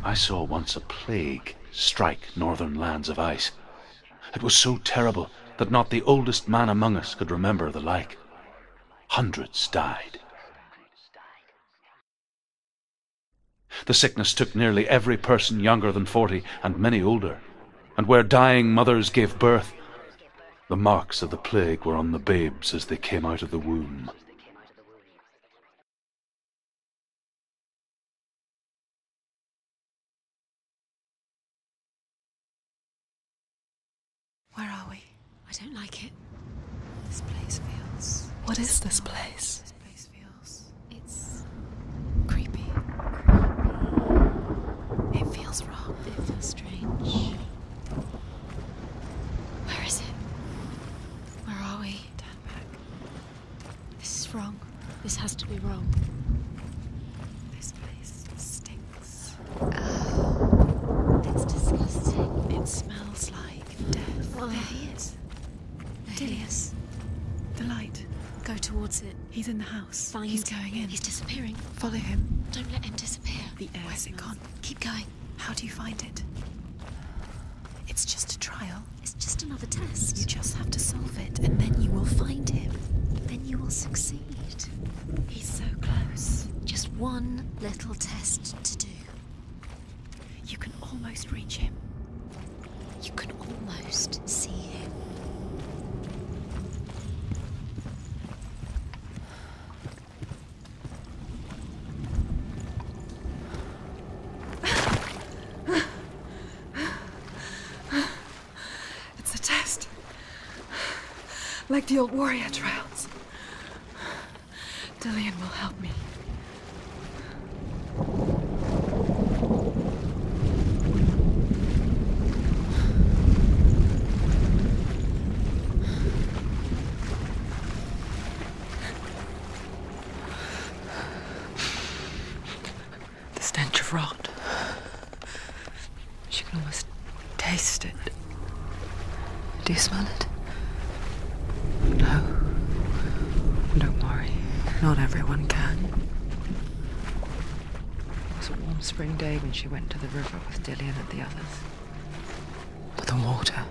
I saw once a plague strike northern lands of ice. It was so terrible that not the oldest man among us could remember the like. Hundreds died. The sickness took nearly every person younger than 40 and many older, and where dying mothers gave birth, the marks of the plague were on the babes as they came out of the womb. Where are we? I don't like it. This place feels... What is this place? This place feels... It's creepy. It feels wrong. It feels strange. Where is it? Where are we? Turn back. This is wrong. This has to be wrong. This place stinks. It's disgusting. It smells like death. Oh. There he is. There he is. The light. Go towards it. He's in the house. Find. He's going in. He's disappearing. Follow him. Don't let him disappear. The air Where's smells. it gone? Keep going. How do you find it? It's just a trial. It's just another test. You just have to solve it, and then you will find him. Then you will succeed. He's so close. Just one little test to do. You can almost reach him. You can almost see him. It's a test. Like the old warrior trials. Dillion will help me. The stench of rot. She can almost taste it. Do you smell it? No. Don't worry. Not everyone can. It was a warm spring day when she went to the river with Dillion and the others. But the water.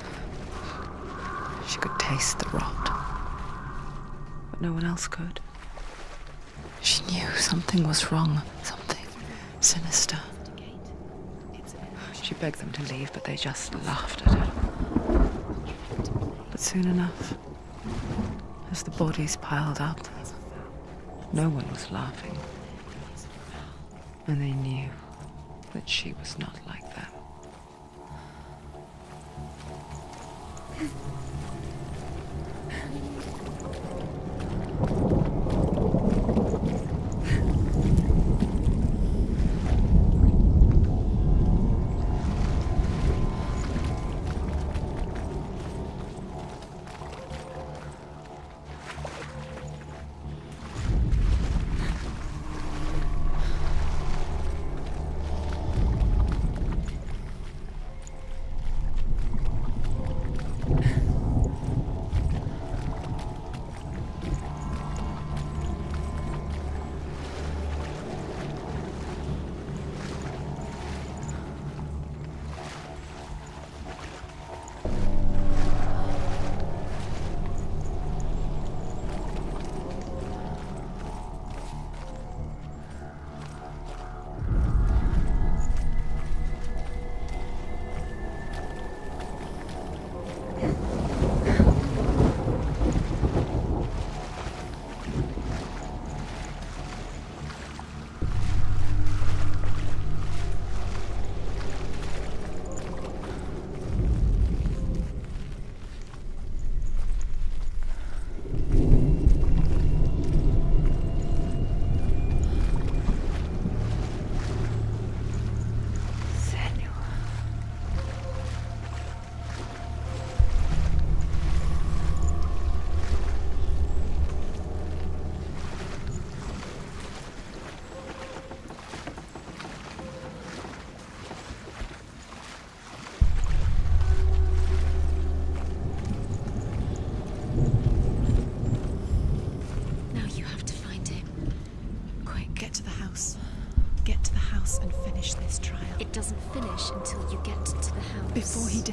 She could taste the rot. But no one else could. She knew something was wrong. Something sinister. She begged them to leave, but they just laughed at her. But soon enough, as the bodies piled up, no one was laughing. And they knew that she was not like them.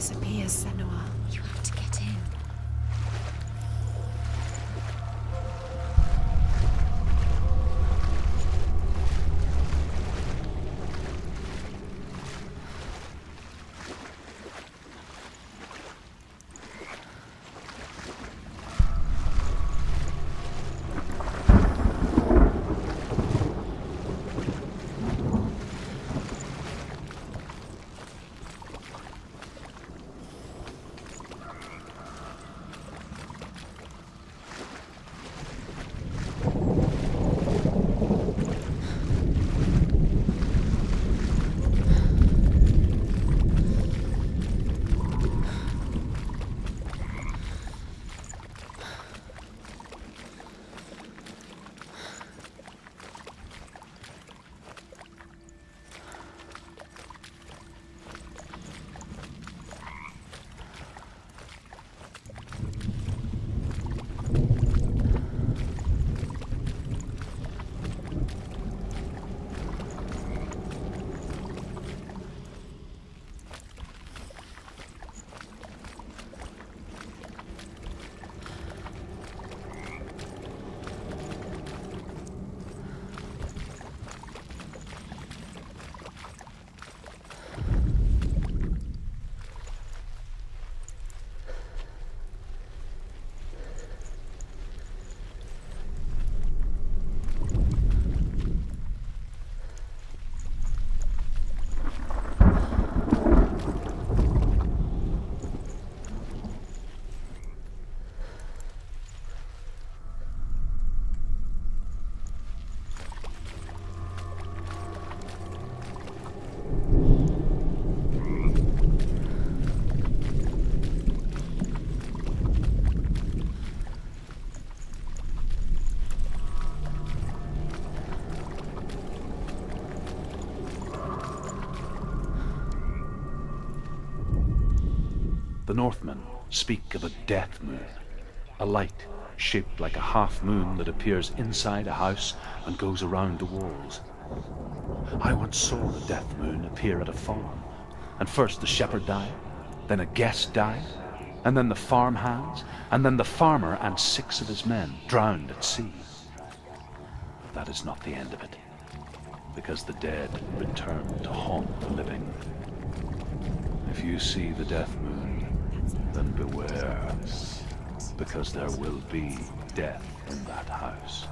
disappears, Senua. You have to get in. The Northmen speak of a death moon, a light shaped like a half moon that appears inside a house and goes around the walls. I once saw the death moon appear at a farm, and first the shepherd died, then a guest died, and then the farm hands, and then the farmer and 6 of his men drowned at sea. But that is not the end of it, because the dead return to haunt the living. If you see the death moon, then beware, because there will be death in that house.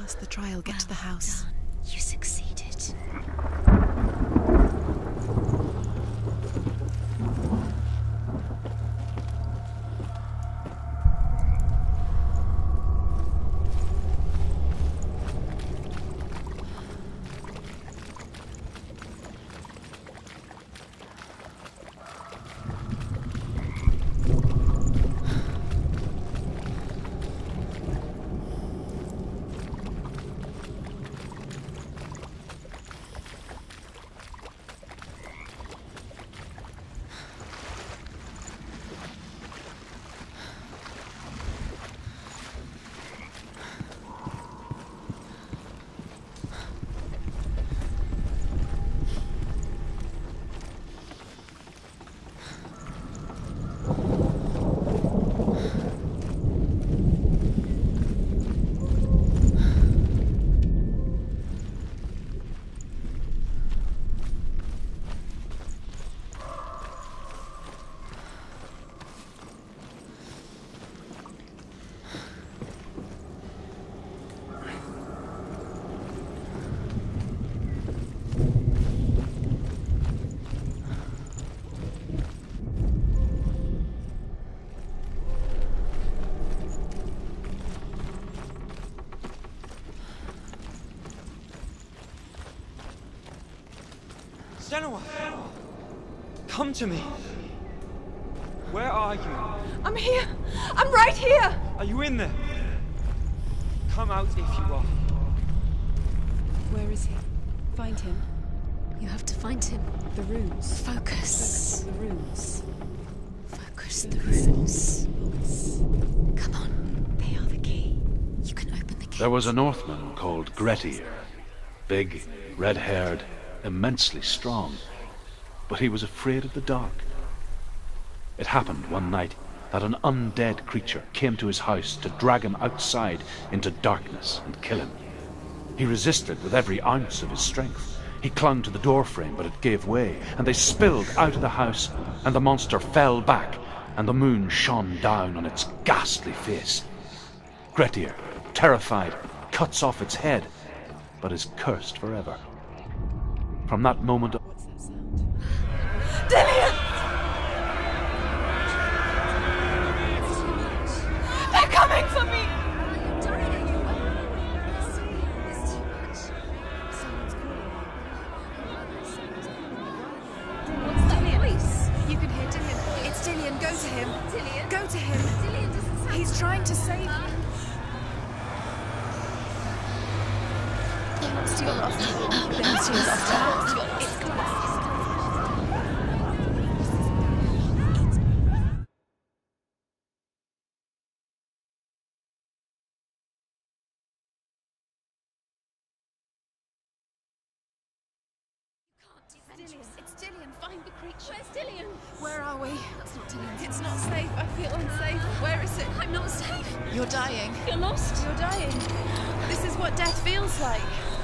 pass the trial, get to the house. Done. You succeeded. Senua! Come to me! Where are you? I'm here! I'm right here! Are you in there? Come out if you are. Where is he? Find him. You have to find him. The runes. Focus. The runes. Focus the runes. Come on. They are the key. You can open the key. There was a Northman called Grettir. Big, red-haired, immensely strong. But he was afraid of the dark. It happened one night that an undead creature came to his house to drag him outside into darkness and kill him. He resisted with every ounce of his strength. He clung to the doorframe, but it gave way, and they spilled out of the house, and the monster fell back, and the moon shone down on its ghastly face. Grettir, terrified, cuts off its head, but is cursed forever. From that moment on, What's that sound? Dillian! They're coming for me! What's that voice? You can hear Dillian. It's Dillian. Go to him. Dillian. Go to him. Dillian doesn't sound. He's trying to save you. He wants to your off. He wants to your off. It's close. It's Dillian. Find the creature. Where's Dillian? Where are we? That's not Dillian. It's not safe. I feel unsafe. Where is it? I'm not safe. You're dying. You're lost. You're dying. This is what death feels like.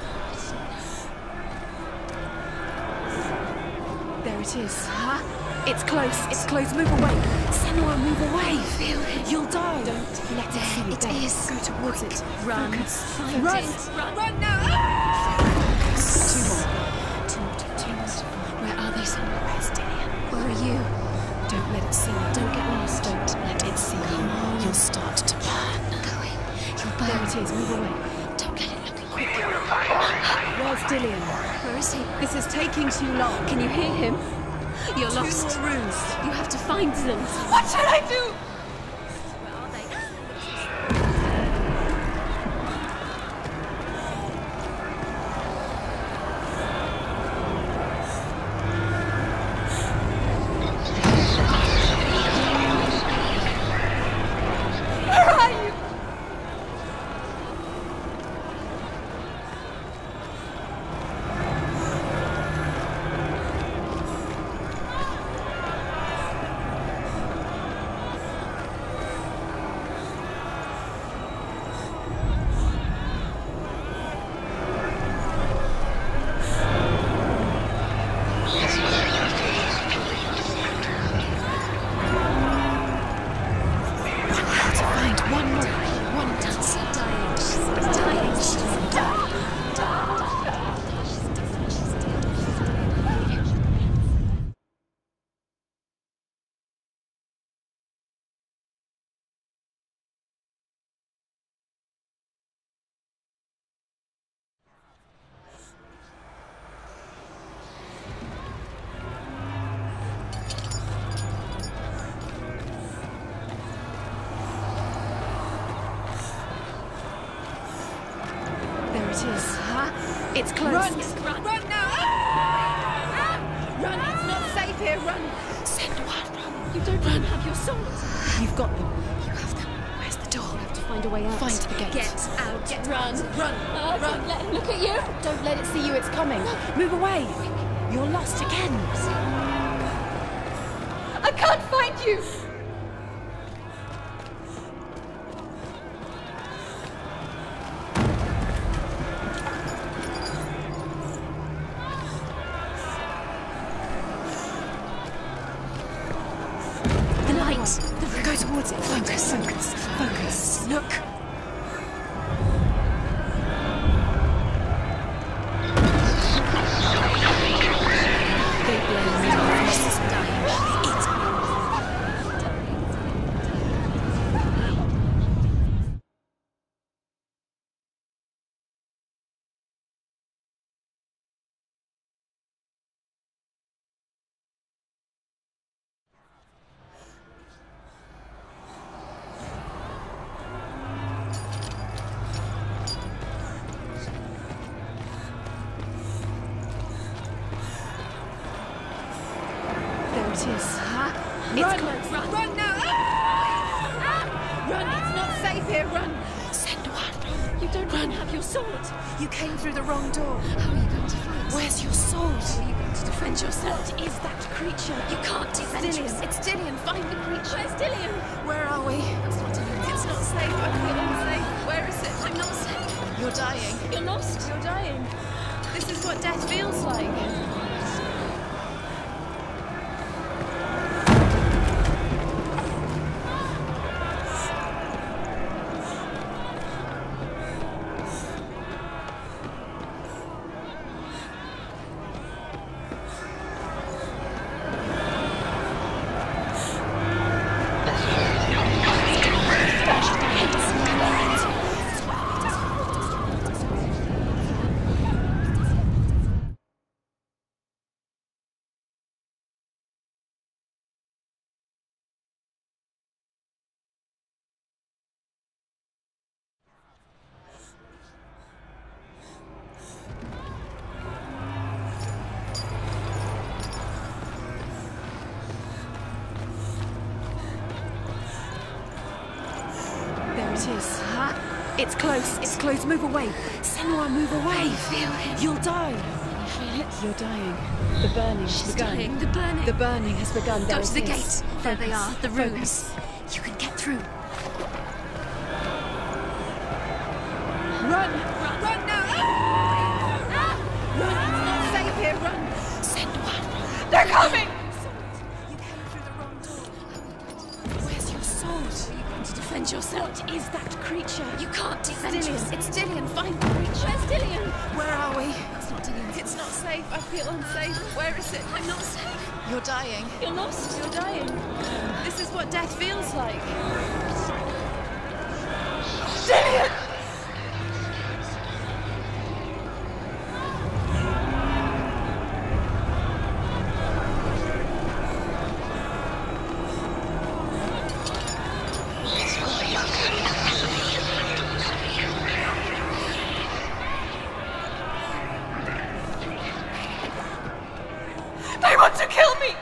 There it is. Huh? It's close. It's close. Move away. Senua, move away. Feel it. You'll die. Don't let it see you. It There. is. Go towards it. Run. Focus. Find Run. it. Run now. Focus. Two more. Where are they, Senua? Where's Dillian? Where are you? Don't let it see you. Don't get lost. Don't let it see you. You'll start to burn. Going. You'll burn. There it is. Move away. Don't let it look at you. Where's Dillian? Where is he? This is taking too long. Can you hear him? You're Two lost. more rooms. You have to find them. What should I do? Where are they? Where are you? it is. Huh? It's close. Run! Run now! Ah! Run! It's not safe here. Run! Senua, run. You don't run. Have your sword. You've got them. You have them. Where's the door? You have to find a way out. Find the gate. Get out. Run! Run. Run! Don't let it look at you. Don't let it see you. It's coming. Move away. You're lost again. I can't find you. Go towards it. Focus. Look. They blame me. She's dying. It is. Huh? It's Run. close. Run now! Run! It's not safe here. Run! Senua, run. You don't have your sword. You came through the wrong door. How are you going to fight? Where's your sword? How are you going to defend yourself? What is that creature? You can't defend Dillian. yourself. It's Dillian. Find the creature. Where's Dillian? Where are we? That's not Dillian. It's not safe. I feel unsafe. Where is it? I'm not safe. You're dying. You're lost. You're dying. This is what death feels like. It is. Huh? It's close. It's close. Move away. Senua, move away. I feel it. You'll die. You feel it? You're dying. The burning has begun. Dying. The burning. The burning has begun. Go to the gate. There they are. The Focus. rooms. You can get through. Run! Run now! Run! It's not safe here. Run! Senua. They're coming! You came through the wrong door. Where's your sword? To defend yourself. What is that creature? You can't defend Dillian. yourself. It's Dillian. Find the creature. Where's Dillian? Where are we? That's not Dillian. It's not safe. I feel unsafe. Where is it? I'm not safe. You're dying. You're lost. You're dying. This is what death feels like. Dillian! They want to kill me!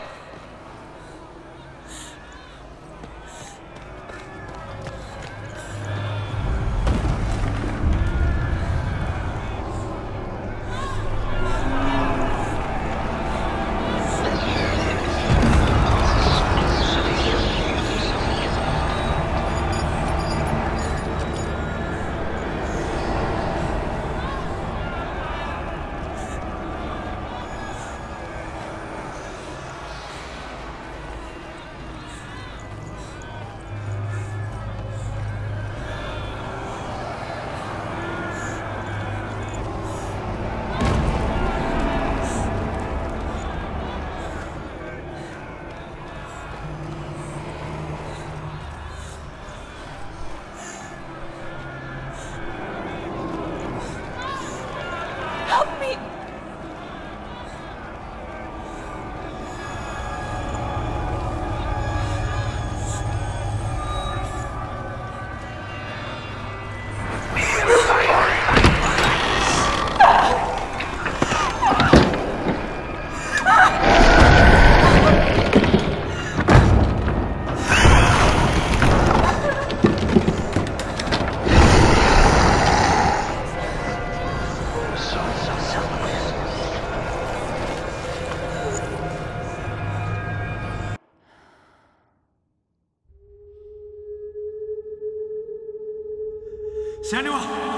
Samuel!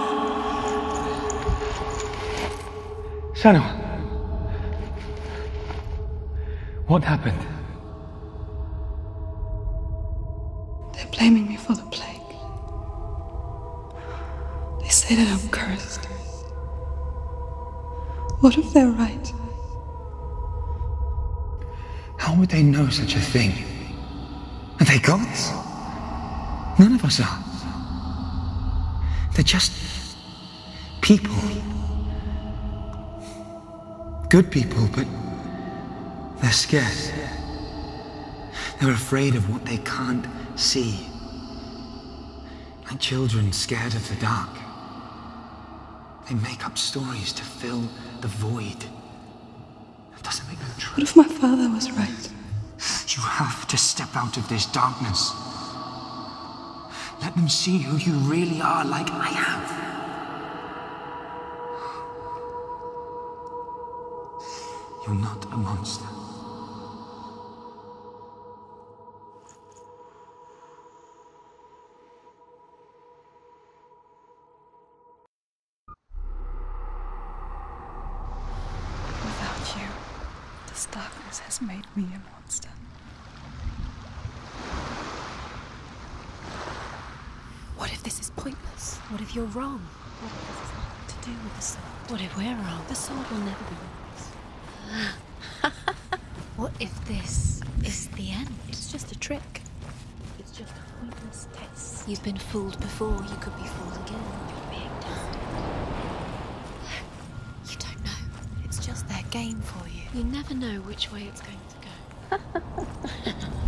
Samuel! What happened? They're blaming me for the plague. They say that I'm cursed. What if they're right? How would they know such a thing? Are they gods? None of us are. They're just people. Good people, but they're scared. They're afraid of what they can't see. Like children scared of the dark. They make up stories to fill the void. That doesn't make them true. What if my father was right? You have to step out of this darkness. Let them see who you really are, like I have. You're not a monster. Without you, this darkness has made me a monster. What if this is pointless? What if you're wrong? What if this has nothing to do with the sword? What if we're wrong? The sword will never be yours. What if this is the end? It's just a trick. It's just a pointless test. You've been fooled before. You could be fooled again. You're being tested. You don't know. It's just their game for you. You never know which way it's going to go.